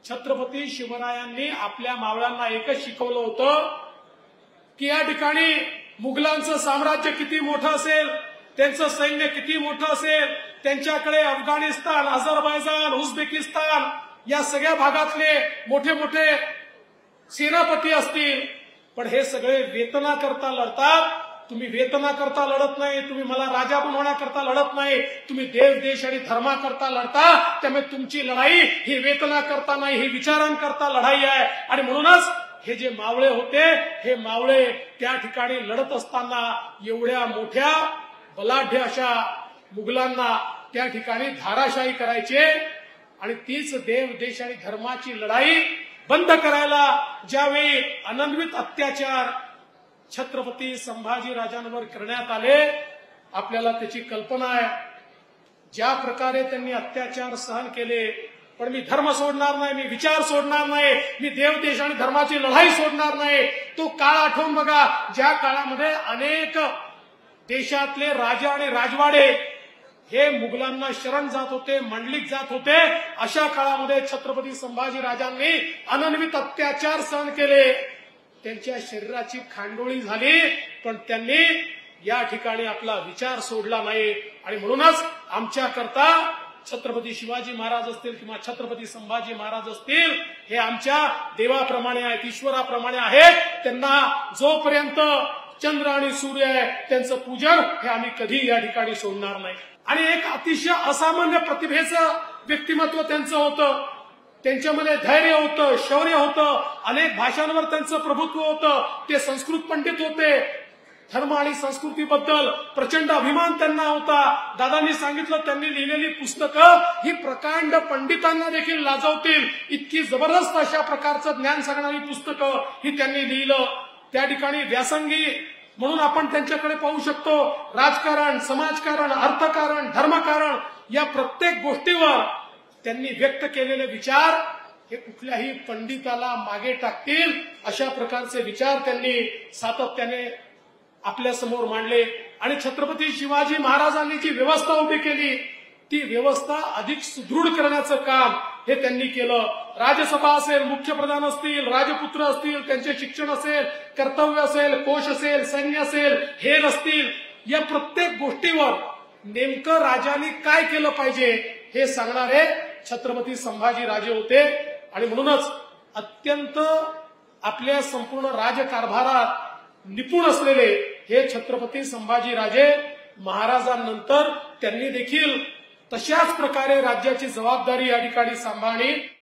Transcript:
छत्रपती शिवरायांनी आपल्या मावळ्यांना एकच शिकवलं होतं की या ठिकाणी मुघलांचं साम्राज्य किती मोठं असेल, त्यांचं सैन्य किती मोठं असेल, त्यांच्याकडे अफगाणिस्तान, अझरबैजान, उझबेकिस्तान या सगळ्या भागातले मोठे मोठे सेनापती असतील, पण हे सगळे वेतनाकरता लढतात. तुम्ही वेतनाकरता लढत नाही, तुम्ही मला राजा बनवण्याकरता लढत नाही, तुम्ही देव देश आणि धर्माकरता लढता. त्यामुळे तुमची लढाई ही वेतनाकरता नाही, ही विचारांकरता लढाई आहे. आणि म्हणूनच हे जे मावळे होते, हे मावळे त्या ठिकाणी लढत असताना एवढ्या मोठ्या बलाढ्य अशा मुघलांना त्या ठिकाणी धाराशाही करायचे. आणि तीच देव देश आणि धर्माची लढाई बंद करायला ज्यावेळी अनन्वित अत्याचार छत्रपती संभाजीराजांवर करण्यात आले, आपल्याला त्याची कल्पना आहे. ज्या प्रकारे त्यांनी अत्याचार सहन केले, पण मी धर्म सोडणार नाही, मी विचार सोडणार नाही, मी देव देश आणि धर्माची लढाई सोडणार नाही. तो काळ आठवून बघा, ज्या काळामध्ये अनेक देशातले राजा आणि राजवाडे हे मुघलांना शरण जात होते, मंडलिक जात होते. अशा काळामध्ये छत्रपती संभाजीराजांनी अनन्वित अत्याचार सहन केले. त्यांच्या शरीराची खांडोळी झाली, पण त्यांनी या ठिकाणी आपला विचार सोडला नाही. आणि म्हणूनच आमच्याकरता छत्रपती शिवाजी महाराज असतील किंवा छत्रपती संभाजी महाराज असतील, हे आमच्या देवाप्रमाणे आहेत, ईश्वराप्रमाणे आहेत. त्यांना जोपर्यंत चंद्र आणि सूर्य आहे त्यांचं पूजन हे आम्ही कधी या ठिकाणी सोडणार नाही. आणि एक अतिशय असामान्य प्रतिभेचं व्यक्तिमत्व त्यांचं होतं. त्यांच्यामध्ये धैर्य होतं, शौर्य होतं, अनेक भाषांवर त्यांचं प्रभुत्व होतं. ते संस्कृत पंडित होते. धर्म आणि संस्कृतीबद्दल प्रचंड अभिमान त्यांना होता. दादांनी सांगितलं, त्यांनी लिहिलेली पुस्तकं ही प्रकांड पंडितांना देखील लाजवतील, इतकी जबरदस्त अशा प्रकारचं ज्ञान सांगणारी पुस्तकं ही त्यांनी लिहिलं. त्या ठिकाणी व्यासंगी म्हणून आपण त्यांच्याकडे पाहू शकतो. राजकारण, समाजकारण, अर्थकारण, धर्मकारण या प्रत्येक गोष्टीवर त्यांनी व्यक्त केलेले विचार हे कुठल्याही पंडिताला मागे टाकतील अशा प्रकारचे विचार त्यांनी सातत्याने आपल्या समोर मांडले. आणि छत्रपती शिवाजी महाराजांनी जी व्यवस्था उभी केली, ती व्यवस्था अधिक सुदृढ करण्याचं काम हे त्यांनी केलं. राजसभा असेल, मुख्यप्रधान असतील, राजपुत्र असतील, त्यांचे शिक्षण असेल, कर्तव्य असेल, कोश असेल, सैन्य असेल, हेर असतील, या प्रत्येक गोष्टीवर नेमकं राजांनी काय केलं पाहिजे हे सांगणारे छत्रपती संभाजी राजे होते. आणि म्हणूनच अत्यंत आपल्या संपूर्ण राजकारभारात निपुण असलेले हे छत्रपती संभाजी राजे महाराजांनंतर त्यांनी देखील तशाच प्रकारे राज्याची जबाबदारी या ठिकाणी सांभाळली.